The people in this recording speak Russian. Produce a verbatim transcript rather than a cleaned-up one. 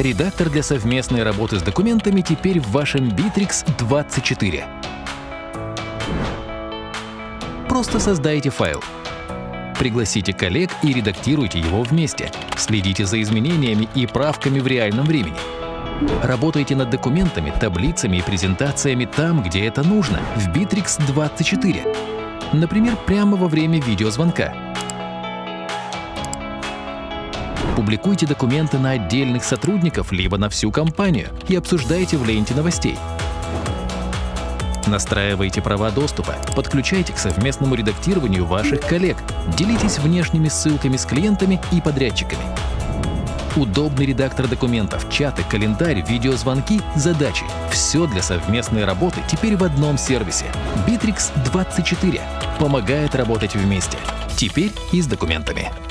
Редактор для совместной работы с документами теперь в вашем Bittrex двадцать четыре. Просто создайте файл. Пригласите коллег и редактируйте его вместе. Следите за изменениями и правками в реальном времени. Работайте над документами, таблицами и презентациями там, где это нужно, в Bittrex двадцать четыре. Например, прямо во время видеозвонка. Публикуйте документы на отдельных сотрудников либо на всю компанию и обсуждайте в ленте новостей. Настраивайте права доступа, подключайте к совместному редактированию ваших коллег, делитесь внешними ссылками с клиентами и подрядчиками. Удобный редактор документов, чаты, календарь, видеозвонки, задачи – все для совместной работы теперь в одном сервисе. Bittrex двадцать четыре помогает работать вместе. Теперь и с документами.